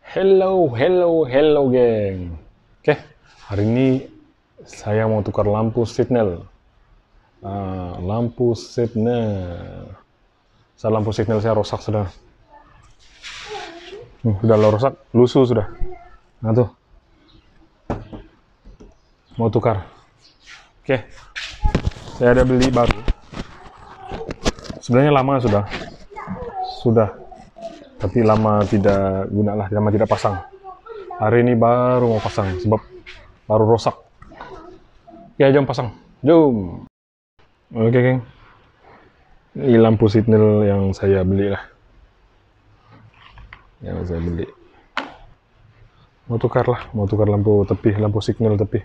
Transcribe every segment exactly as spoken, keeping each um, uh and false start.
Hello, hello, hello geng. Oke, hari ini saya mau tukar lampu signal. Uh, lampu signal. Saya lampu signal saya rusak sudah. Hmm, sudah lo rusak, lusuh sudah. Nah tuh, mau tukar. Oke, saya ada beli baru. Sebenarnya lama sudah, sudah. Tapi lama tidak guna lah, lama tidak pasang. Hari ini baru mau pasang, sebab baru rusak. Ya, jom pasang. Jom. Oke, geng. Ini lampu signal yang saya beli lah. Yang saya beli. Mau tukar lah, mau tukar lampu tepi, lampu signal tepi.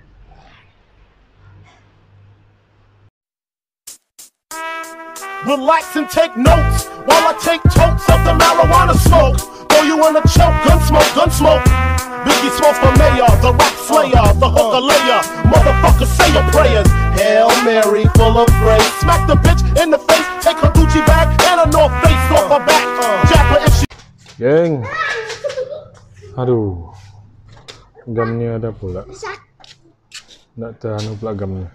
Relax and take notes while I take totes of the marijuana smoke. Throw you in a choke, gun smoke, gun smoke. Biggie Smalls for mayor, the rap slayer, the hooker layer. Motherfucker, say your prayers. Hail Mary, full of grace. Smack the bitch in the face, take her Gucci bag and a North Face off her back. Jab her if she. Geng, aduh, gamnya ada pula. Nggak tahan pula gamnya.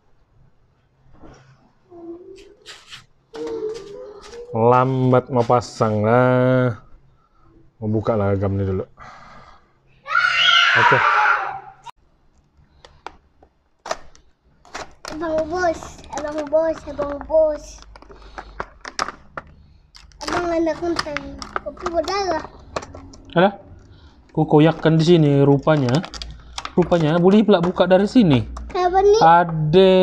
Lambat mau pasang lah, mau buka lah gamnya dulu. Oke. Abang bos, abang bos, abang bos. Abang ada konten kopi berdarah. Alah, ku koyakkan di sini rupanya. Rupanya boleh pula buka dari sini. Apa nih? Ade,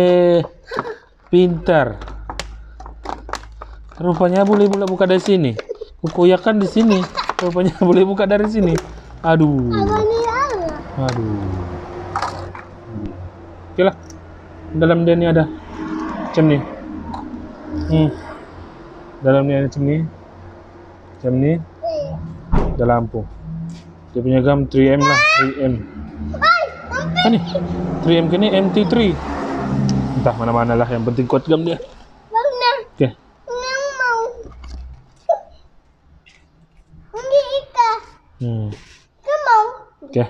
pintar. Rupanya boleh pula buka dari sini. Ku koyakkan di sini. Rupanya boleh buka dari sini. Aduh. Apa nih Allah? Aduh. Oke lah. Dalam dia ni ada macam ni. Hmm. Dalam ni ada macam ni. Macam ni. Ada lampu. Dia punya gam tiga M lah, tiga M. Apa ni? tiga M ke ni M T tiga. Entah mana-mana lah, yang penting kuat gam dia. Bang nah. Okey. Yang mau. Ini Ika. Hmm. Kau mau? Okey.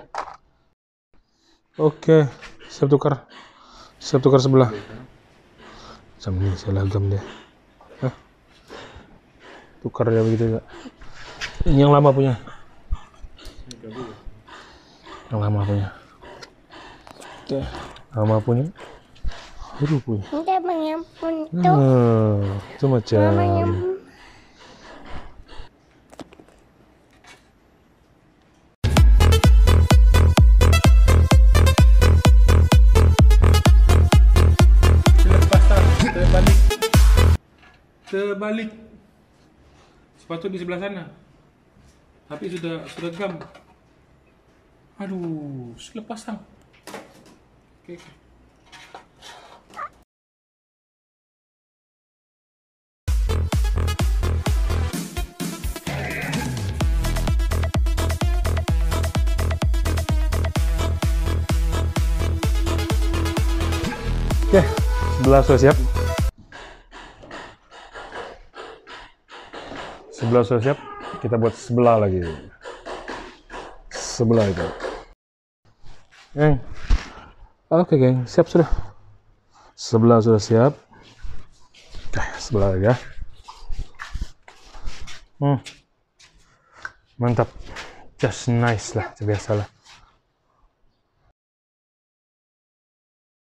Oke, siap tukar. Siap tukar sebelah. Macam ni salah gam dia. Hah? Tukar dia begitu juga. Ini yang lama punya. Yang lama punya. Oke, lama punya. Baru punya. Ini abang yang pun tu. Nah, itu macam. Abang yang Terbalik. Terbalik. Sepatut di sebelah sana. Tapi sudah sudah gam. Aduh, sudah pasang. Okey. Okay. Oke, sebelah sudah siap. Sebelah sudah siap. Kita buat sebelah lagi. Sebelah itu. Geng. Oke, geng. Siap sudah. Sebelah sudah siap. Oke, sebelah lagi ya. Hmm. Mantap. Just nice lah, biasa lah.